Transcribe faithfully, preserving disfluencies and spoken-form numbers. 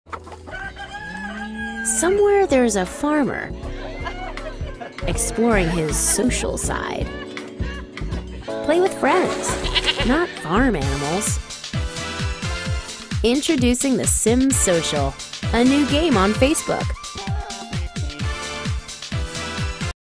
Somewhere there's a farmer exploring his social side. Play with friends, not farm animals. Introducing The Sims Social, a new game on Facebook.